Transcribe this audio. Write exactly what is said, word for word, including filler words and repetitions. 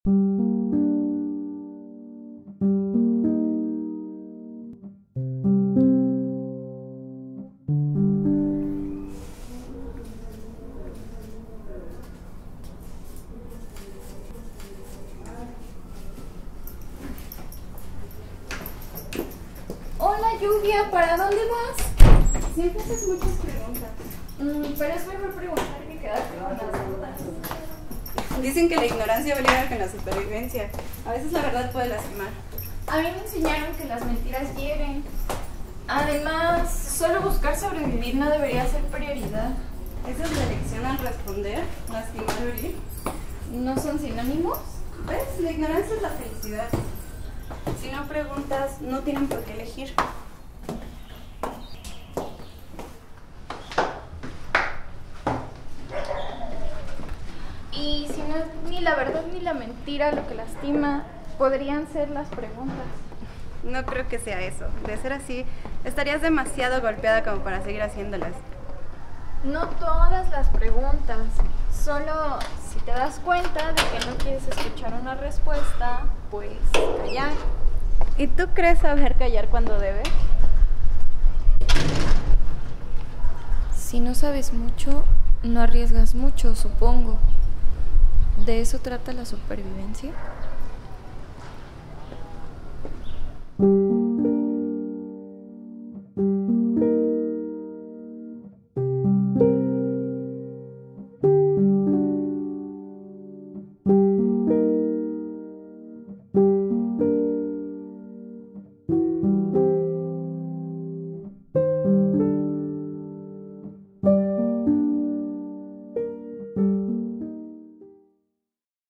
Hola Lluvia, ¿para dónde vas? Siempre haces muchas preguntas. Mm, pero es mejor preguntar que quedarte con las dudas. Dicen que la ignorancia va ligada con la supervivencia. A veces la verdad puede lastimar. A mí me enseñaron que las mentiras hieren. Además, solo buscar sobrevivir no debería ser prioridad. Esa es la lección al responder, lastimar o herir. ¿No son sinónimos? ¿Ves? La ignorancia es la felicidad. Si no preguntas, no tienen por qué elegir. Y si no es ni la verdad ni la mentira lo que lastima, podrían ser las preguntas. No creo que sea eso. De ser así, estarías demasiado golpeada como para seguir haciéndolas. No todas las preguntas, solo si te das cuenta de que no quieres escuchar una respuesta, pues callar. ¿Y tú crees saber callar cuando debes? Si no sabes mucho, no arriesgas mucho, supongo. ¿De eso trata la supervivencia?